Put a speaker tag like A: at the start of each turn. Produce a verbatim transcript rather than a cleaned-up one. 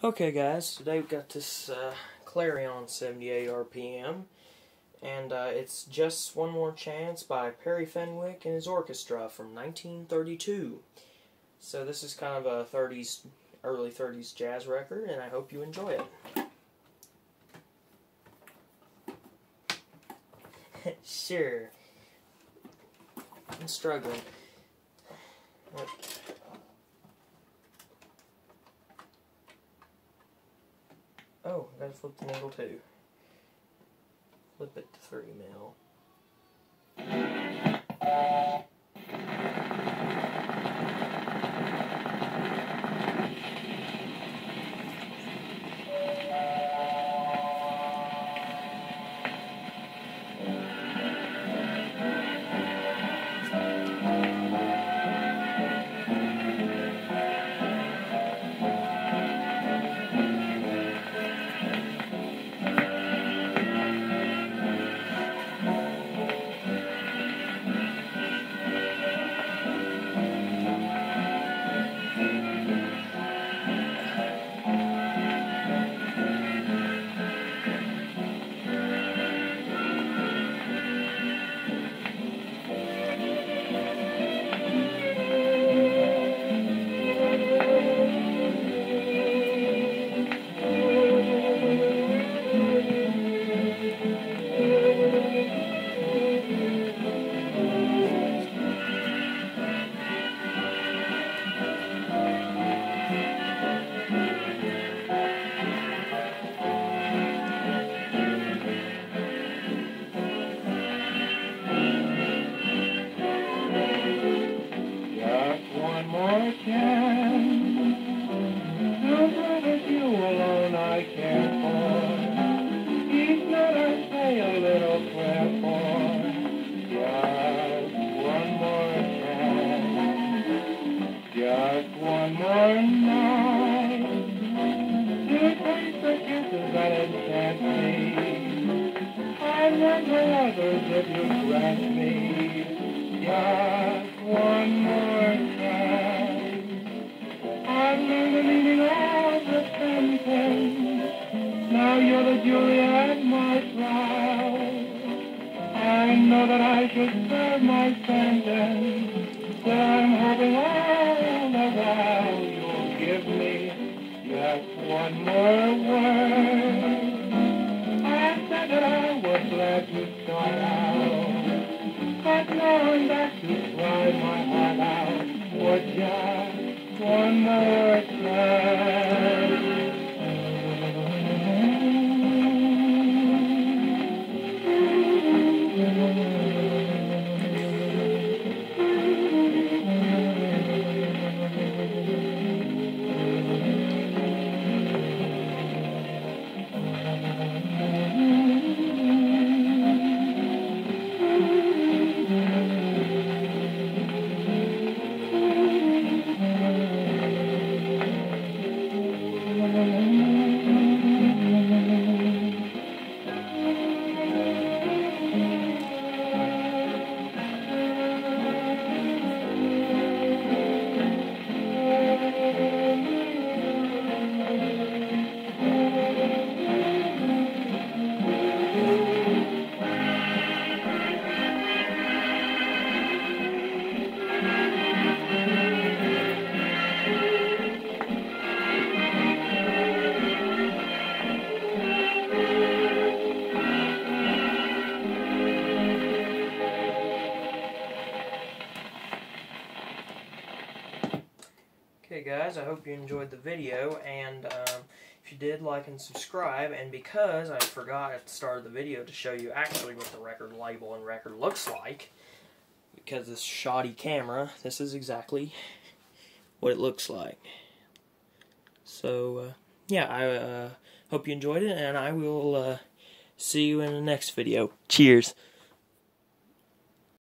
A: Okay guys, today we've got this uh, Clarion seventy-eight R P M, and uh, it's Just One More Chance by Perry Fenwick and his orchestra from nineteen thirty-two. So this is kind of a thirties, early thirties jazz record, and I hope you enjoy it. Sure. I'm struggling. Oh, I gotta flip the needle too. Flip it to three mil.
B: Just one more night to taste the kisses that enchant me. I'd run for others if you grant me just one more chance. I've learned the meaning of the sentence. Now you're the jury at my trial. I know that I should serve my sentence, but I'm hoping all the while you'll give me just one more word. I said that I was glad to start out, but now I'm back to cry my heart out for just one more time.
A: Okay guys, I hope you enjoyed the video, and um, if you did, like and subscribe. And because I forgot at the start of the video to show you actually what the record label and record looks like, because this shoddy camera, this is exactly what it looks like. So uh, yeah, I uh, hope you enjoyed it, and I will uh, see you in the next video. Cheers.